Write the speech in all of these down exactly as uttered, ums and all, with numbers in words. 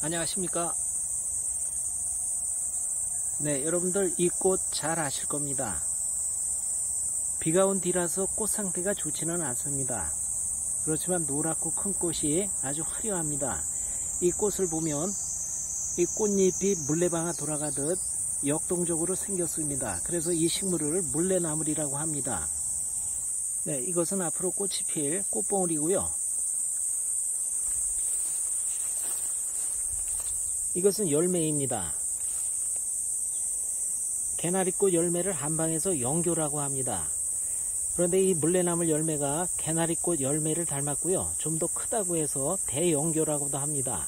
안녕하십니까. 네, 여러분들 이 꽃 잘 아실 겁니다. 비가 온 뒤라서 꽃 상태가 좋지는 않습니다. 그렇지만 노랗고 큰 꽃이 아주 화려합니다. 이 꽃을 보면 이 꽃잎이 물레방아 돌아가듯 역동적으로 생겼습니다. 그래서 이 식물을 물레나물이라고 합니다. 네, 이것은 앞으로 꽃이 필 꽃봉오리고요. 이것은 열매입니다. 개나리꽃 열매를 한방에서 영교라고 합니다. 그런데 이 물레나물 열매가 개나리꽃 열매를 닮았고요. 좀 더 크다고 해서 대영교라고도 합니다.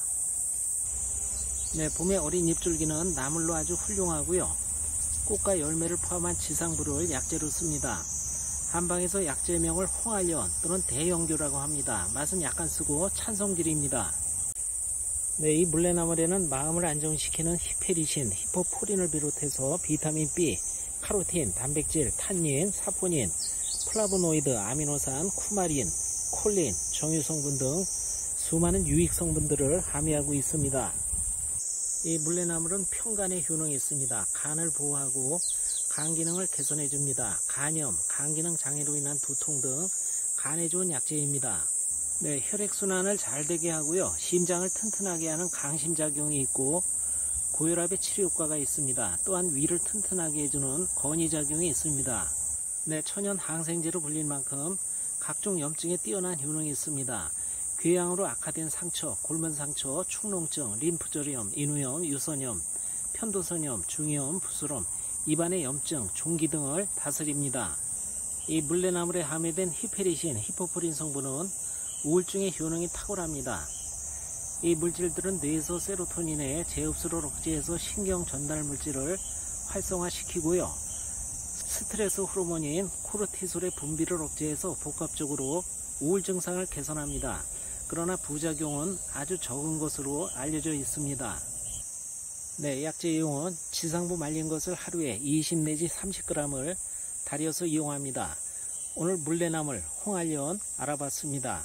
네, 봄에 어린 잎줄기는 나물로 아주 훌륭하고요. 꽃과 열매를 포함한 지상부를 약재로 씁니다. 한방에서 약재명을 홍알연 또는 대영교라고 합니다. 맛은 약간 쓰고 찬성질입니다. 네, 이 물레나물에는 마음을 안정시키는 히페리신, 히포포린을 비롯해서 비타민 B, 카로틴, 단백질, 탄닌, 사포닌, 플라보노이드, 아미노산, 쿠마린, 콜린, 정유성분 등 수많은 유익 성분들을 함유하고 있습니다. 이 물레나물은 평간의 효능이 있습니다. 간을 보호하고 간 기능을 개선해 줍니다. 간염, 간기능 장애로 인한 두통 등 간에 좋은 약재입니다. 네, 혈액순환을 잘 되게 하고요. 심장을 튼튼하게 하는 강심작용이 있고 고혈압의 치료 효과가 있습니다. 또한 위를 튼튼하게 해주는 건의작용이 있습니다. 네, 천연 항생제로 불릴 만큼 각종 염증에 뛰어난 효능이 있습니다. 궤양으로 악화된 상처, 골면 상처, 축농증, 림프절염, 인후염, 유선염, 편도선염, 중이염, 부스럼, 입안의 염증, 종기 등을 다스립니다. 이 물레나물에 함유된 히페리신, 히포포린 성분은 우울증의 효능이 탁월합니다. 이 물질들은 뇌에서 세로토닌의 재흡수를 억제해서 신경 전달 물질을 활성화시키고요. 스트레스 호르몬인 코르티솔의 분비를 억제해서 복합적으로 우울 증상을 개선합니다. 그러나 부작용은 아주 적은 것으로 알려져 있습니다. 네, 약재 이용은 지상부 말린 것을 하루에 이십 내지 삼십 그램을 달여서 이용합니다. 오늘 물레나물, 홍알연 알아봤습니다.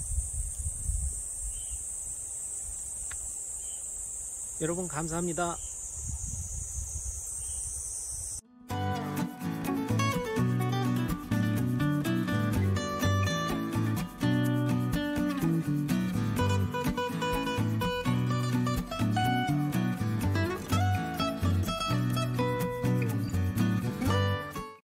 여러분 감사합니다.